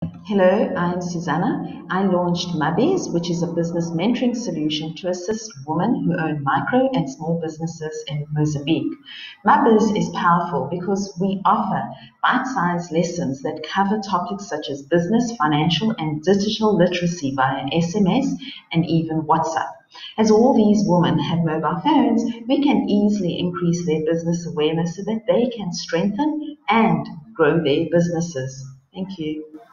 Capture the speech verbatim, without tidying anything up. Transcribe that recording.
Hello, I'm Suzana. I launched Mubbies, which is a business mentoring solution to assist women who own micro and small businesses in Mozambique. Mubbies is powerful because we offer bite-sized lessons that cover topics such as business, financial, and digital literacy via S M S and even WhatsApp. As all these women have mobile phones, we can easily increase their business awareness so that they can strengthen and grow their businesses. Thank you.